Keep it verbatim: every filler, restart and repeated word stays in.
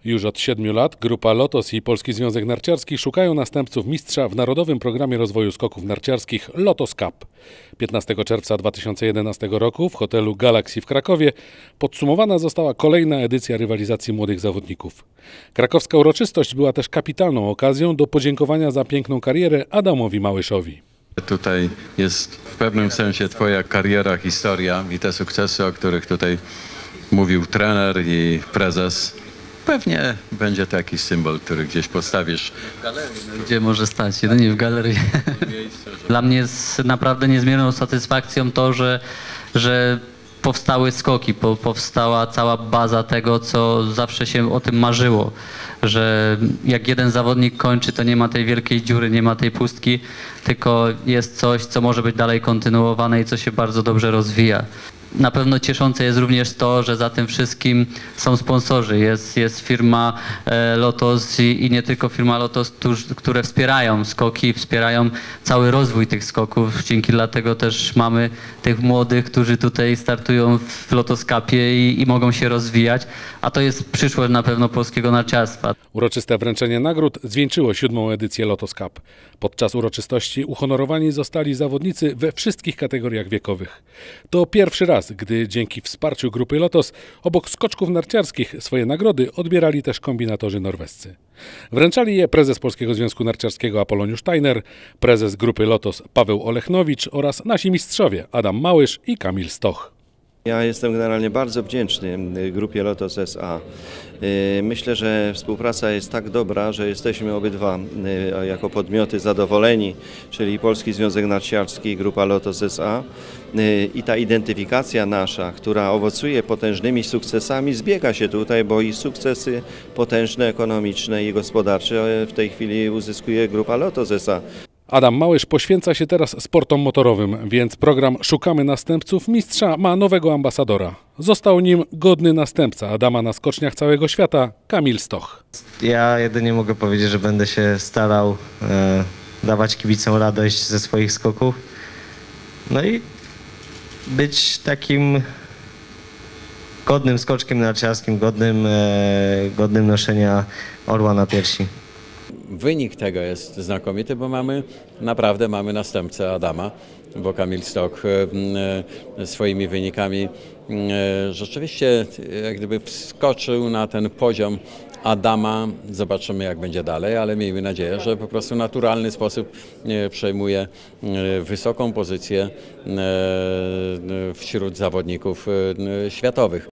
Już od siedmiu lat grupa Lotos i Polski Związek Narciarski szukają następców mistrza w Narodowym Programie Rozwoju Skoków Narciarskich Lotos Cup. piętnastego czerwca dwa tysiące jedenastego roku w hotelu Galaxy w Krakowie podsumowana została kolejna edycja rywalizacji młodych zawodników. Krakowska uroczystość była też kapitalną okazją do podziękowania za piękną karierę Adamowi Małyszowi. Tutaj jest w pewnym sensie twoja kariera, historia i te sukcesy, o których tutaj mówił trener i prezes. Pewnie będzie to jakiś symbol, który gdzieś postawisz w galerii. Gdzie może stać? Jedynie w galerii. Dla mnie jest naprawdę niezmierną satysfakcją to, że, że powstały skoki, po, powstała cała baza tego, co zawsze się o tym marzyło. Że jak jeden zawodnik kończy, to nie ma tej wielkiej dziury, nie ma tej pustki, tylko jest coś, co może być dalej kontynuowane i co się bardzo dobrze rozwija. Na pewno cieszące jest również to, że za tym wszystkim są sponsorzy. Jest, jest firma Lotos i, i nie tylko firma Lotos, które wspierają skoki, wspierają cały rozwój tych skoków. Dzięki dlatego też mamy tych młodych, którzy tutaj startują w Lotos Cupie i, i mogą się rozwijać, a to jest przyszłość na pewno polskiego narciarstwa. Uroczyste wręczenie nagród zwieńczyło siódmą edycję Lotos Cup. Podczas uroczystości uhonorowani zostali zawodnicy we wszystkich kategoriach wiekowych. To pierwszy raz, gdy dzięki wsparciu grupy Lotos obok skoczków narciarskich swoje nagrody odbierali też kombinatorzy norwescy. Wręczali je prezes Polskiego Związku Narciarskiego Apoloniusz Tajner, prezes grupy Lotos Paweł Olechnowicz oraz nasi mistrzowie Adam Małysz i Kamil Stoch. Ja jestem generalnie bardzo wdzięczny grupie Lotos S A. Myślę, że współpraca jest tak dobra, że jesteśmy obydwa jako podmioty zadowoleni, czyli Polski Związek Narciarski i grupa Lotos S A. I ta identyfikacja nasza, która owocuje potężnymi sukcesami, zbiega się tutaj, bo i sukcesy potężne, ekonomiczne i gospodarcze w tej chwili uzyskuje grupa Lotos S A. Adam Małysz poświęca się teraz sportom motorowym, więc program Szukamy Następców Mistrza ma nowego ambasadora. Został nim godny następca Adama na skoczniach całego świata, Kamil Stoch. Ja jedynie mogę powiedzieć, że będę się starał e, dawać kibicom radość ze swoich skoków. No i być takim godnym skoczkiem narciarskim, godnym, e, godnym noszenia orła na piersi. Wynik tego jest znakomity, bo mamy, naprawdę mamy następcę Adama, bo Kamil Stoch e, swoimi wynikami e, rzeczywiście jak gdyby wskoczył na ten poziom Adama. Zobaczymy, jak będzie dalej, ale miejmy nadzieję, że po prostu w naturalny sposób e, przejmuje e, wysoką pozycję e, wśród zawodników e, światowych.